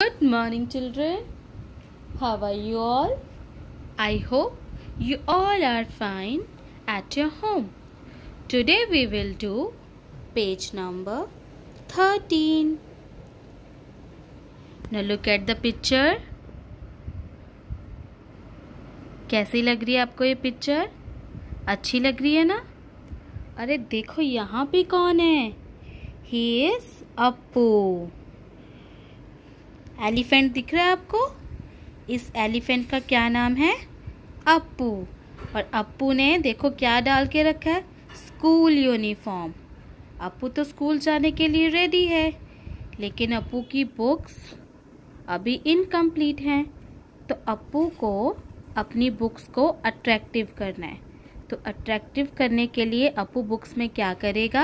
Good morning, children. How are you all? I hope you all are fine at your home. Today we will do page number 13. Now look at the picture. कैसी लग रही है आपको ये picture? अच्छी लग रही है ना? अरे देखो यहाँ पे कौन है? He is Appu. एलिफेंट दिख रहा है आपको? इस एलिफेंट का क्या नाम है? अप्पू। और अप्पू ने देखो क्या डाल के रखा है? School uniform. अप्पू तो स्कूल जाने के लिए रेडी है, लेकिन अप्पू की बुक्स अभी इनकम्प्लीट हैं। तो अप्पू को अपनी बुक्स को अट्रैक्टिव करना है। तो अट्रैक्टिव करने के लिए अप्पू बुक्स में क्या करेगा?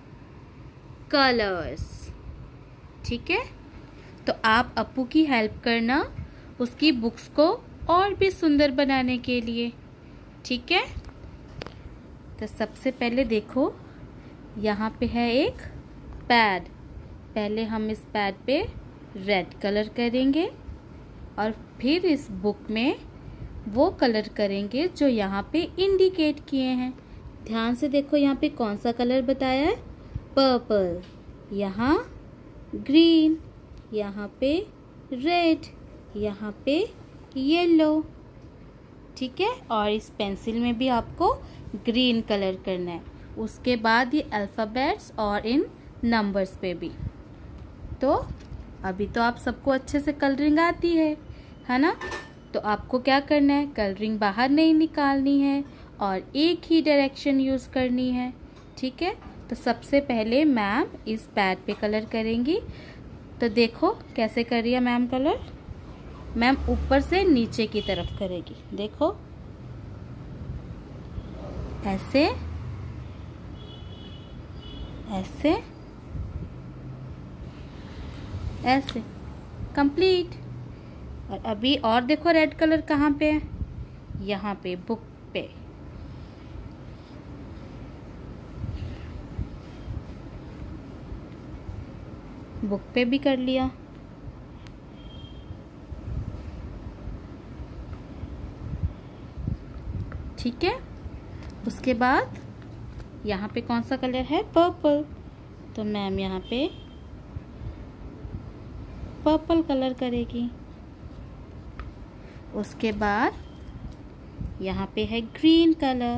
कलर्स। ठीक है, तो आप अप्पू की हेल्प करना उसकी बुक्स को और भी सुंदर बनाने के लिए। ठीक है, तो सबसे पहले देखो यहाँ पे है एक पैड। पहले हम इस पैड पे रेड कलर करेंगे और फिर इस बुक में वो कलर करेंगे जो यहाँ पे इंडिकेट किए हैं। ध्यान से देखो यहाँ पे कौन सा कलर बताया है? पर्पल, यहाँ ग्रीन, यहाँ पे रेड, यहाँ पे येलो। ठीक है, और इस पेंसिल में भी आपको ग्रीन कलर करना है। उसके बाद ये अल्फ़ाबेट्स और इन नंबर्स पे भी। तो अभी तो आप सबको अच्छे से कलरिंग आती है ना? तो आपको क्या करना है? कलरिंग बाहर नहीं निकालनी है और एक ही डायरेक्शन यूज़ करनी है। ठीक है, तो सबसे पहले मैम इस पैड पे कलर करेंगी। तो देखो कैसे कर रही है मैम कलर। मैम ऊपर से नीचे की तरफ करेगी। देखो ऐसे ऐसे ऐसे, कंप्लीट। और अभी और देखो रेड कलर कहाँ पे है? यहाँ पे बुक पे। बुक पे भी कर लिया। ठीक है, उसके बाद यहाँ पे कौन सा कलर है? पर्पल। तो मैम यहाँ पे पर्पल कलर करेगी। उसके बाद यहाँ पे है ग्रीन कलर।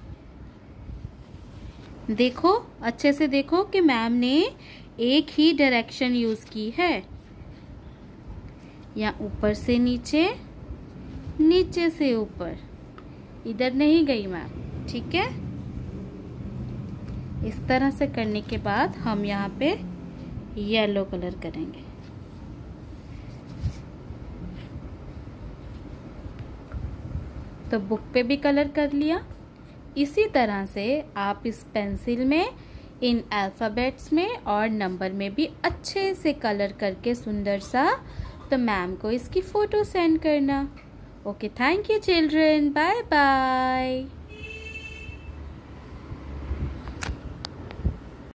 देखो अच्छे से देखो कि मैम ने एक ही डायरेक्शन यूज की है। या ऊपर से नीचे, नीचे से ऊपर, इधर नहीं गई मैम। ठीक है, इस तरह से करने के बाद हम यहाँ पे येलो कलर करेंगे। तो बुक पे भी कलर कर लिया। इसी तरह से आप इस पेंसिल में, इन अल्फ़ाबेट्स में और नंबर में भी अच्छे से कलर करके सुंदर सा, तो मैम को इसकी फ़ोटो सेंड करना। Okay, thank you children, bye bye.